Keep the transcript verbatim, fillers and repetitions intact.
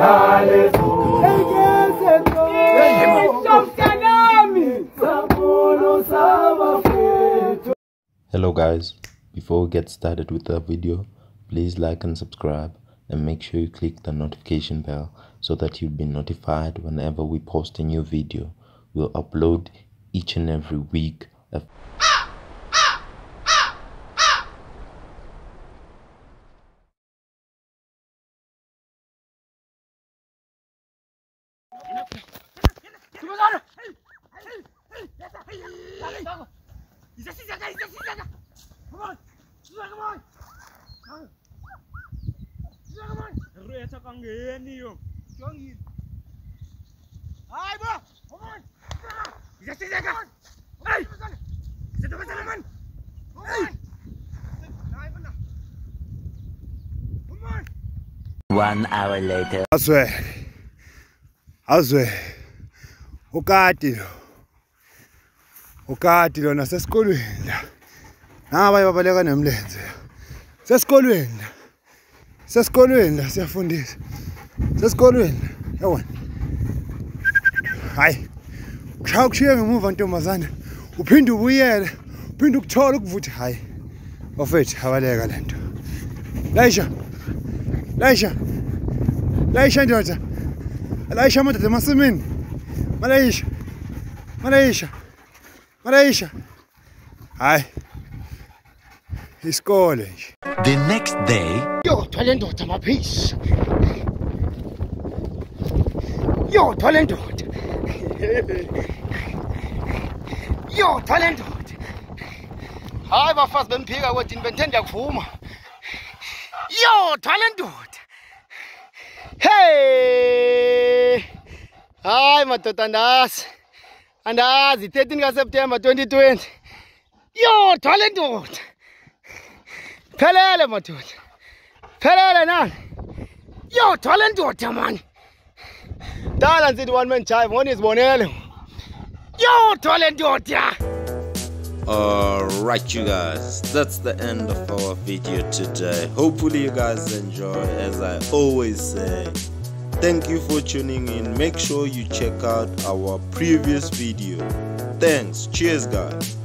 Hello guys, before we get started with the video, please like and subscribe and make sure you click the notification bell so that you'll be notified whenever we post a new video. We'll upload each and every week. One hour later. Azwe, azwe, ukati lo, ukati lo nasesikolweni la, nabaye babaleka nemlenze, sesikolweni la, sesikolweni la siyafundisa, sesikolweni la, yabona, hayi, kushaya kushiye ngemuva ntombazane, uphinde ubuyele, uphinde ukuthola ukuvutha, hayi, bafethu abaleka lento, Laisha, Laisha, Laisha ndoda, Laisha madoda emasimini, Malaisha, Malaisha, Malaisha, hayi, isikole nje. The next day. Yo, thwale ndoda maphisi. Yo, thwale ndoda. Yo, thwale ndoda. Hayi bafazi bemphika kwedini bentenda kuvuma. Yo, thwale ndoda. Hey! Hayi madoda andazi. Andazi thirteen ka September twenty twenty. Yo, thwale ndoda. Phelele madoda. Phelele nani? Yo, thwale ndoda man. Dala nsithi one man jive ngone izibonele. Yo, thwale ndoda. Alright you guys, that's the end of our video today. Hopefully you guys enjoy. As I always say, thank you for tuning in. Make sure you check out our previous video. Thanks. Cheers guys.